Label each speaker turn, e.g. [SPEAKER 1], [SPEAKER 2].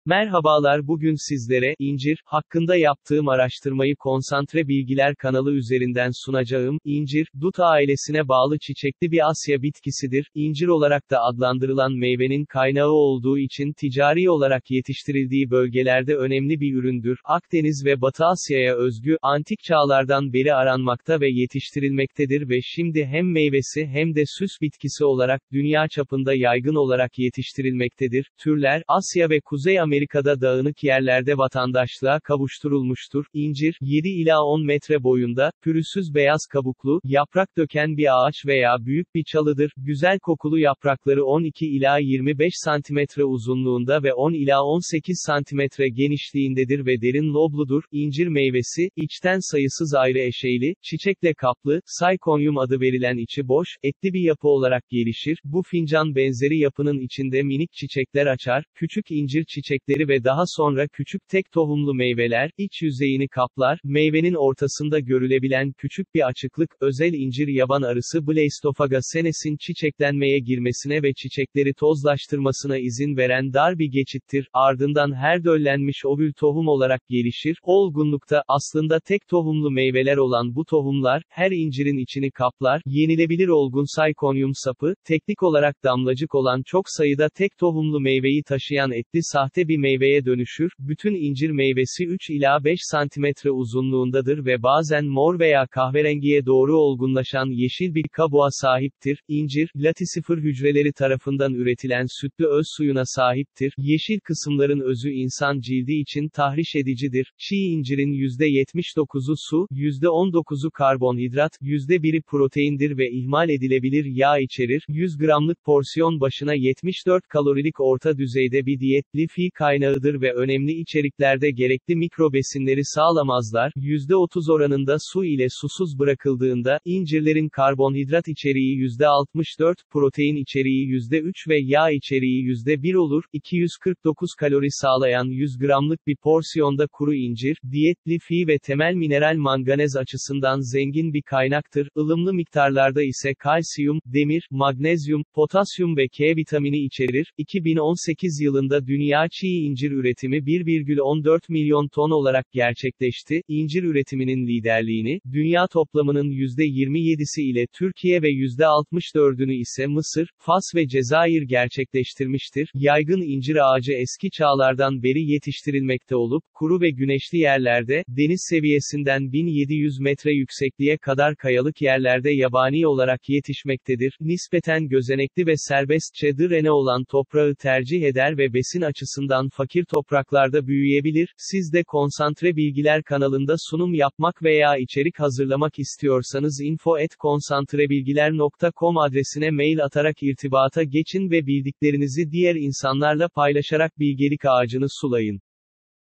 [SPEAKER 1] Merhabalar, bugün sizlere, incir, hakkında yaptığım araştırmayı Konsantre Bilgiler kanalı üzerinden sunacağım. İncir, dut ailesine bağlı çiçekli bir Asya bitkisidir. İncir olarak da adlandırılan meyvenin kaynağı olduğu için ticari olarak yetiştirildiği bölgelerde önemli bir üründür. Akdeniz ve Batı Asya'ya özgü, antik çağlardan beri aranmakta ve yetiştirilmektedir ve şimdi hem meyvesi hem de süs bitkisi olarak, dünya çapında yaygın olarak yetiştirilmektedir. Türler, Asya ve Kuzey Amerika'da dağınık yerlerde vatandaşlığa kavuşturulmuştur. İncir, 7 ila 10 metre boyunda, pürüzsüz beyaz kabuklu, yaprak döken bir ağaç veya büyük bir çalıdır. Güzel kokulu yaprakları 12 ila 25 santimetre uzunluğunda ve 10 ila 18 santimetre genişliğindedir ve derin lobludur. İncir meyvesi, içten sayısız ayrı eşeyli, çiçekle kaplı, saykonyum adı verilen içi boş, etli bir yapı olarak gelişir. Bu fincan benzeri yapının içinde minik çiçekler açar. Küçük incir çiçekleri ve daha sonra küçük tek tohumlu meyveler, iç yüzeyini kaplar. Meyvenin ortasında görülebilen küçük bir açıklık, özel incir yaban arısı Blastophaga senes'in çiçeklenmeye girmesine ve çiçekleri tozlaştırmasına izin veren dar bir geçittir. Ardından her döllenmiş ovül tohum olarak gelişir. Olgunlukta, aslında tek tohumlu meyveler olan bu tohumlar, her incirin içini kaplar. Yenilebilir olgun saykonyum sapı, teknik olarak damlacık olan çok sayıda tek tohumlu meyveyi taşıyan etli sahte bir meyveye dönüşür. Bütün incir meyvesi 3 ila 5 santimetre uzunluğundadır ve bazen mor veya kahverengiye doğru olgunlaşan yeşil bir kabuğa sahiptir. İncir, latisifır hücreleri tarafından üretilen sütlü öz suyuna sahiptir. Yeşil kısımların özü insan cildi için tahriş edicidir. Çiğ incirin %79'u su, %19'u karbonhidrat, %1'i proteindir ve ihmal edilebilir yağ içerir. 100 gramlık porsiyon başına 74 kalorilik orta düzeyde bir diyet lifi kaynağıdır ve önemli içeriklerde gerekli mikrobesinleri sağlamazlar. %30 oranında su ile susuz bırakıldığında, incirlerin karbonhidrat içeriği %64, protein içeriği %3 ve yağ içeriği %1 olur. 249 kalori sağlayan 100 gramlık bir porsiyonda kuru incir, diyet lifi ve temel mineral manganez açısından zengin bir kaynaktır. Ilımlı miktarlarda ise kalsiyum, demir, magnezyum, potasyum ve K vitamini içerir. 2018 yılında dünya çiğ incir üretimi 1,14 milyon ton olarak gerçekleşti. İncir üretiminin liderliğini, dünya toplamının %27'si ile Türkiye ve %64'ünü ise Mısır, Fas ve Cezayir gerçekleştirmiştir. Yaygın incir ağacı eski çağlardan beri yetiştirilmekte olup, kuru ve güneşli yerlerde, deniz seviyesinden 1700 metre yüksekliğe kadar kayalık yerlerde yabani olarak yetişmektedir. Nispeten gözenekli ve serbestçe drene olan toprağı tercih eder ve besin açısından fakir topraklarda büyüyebilir. Siz de Konsantre Bilgiler kanalında sunum yapmak veya içerik hazırlamak istiyorsanız info@konsantrebilgiler.com adresine mail atarak irtibata geçin ve bildiklerinizi diğer insanlarla paylaşarak bilgelik ağacını sulayın.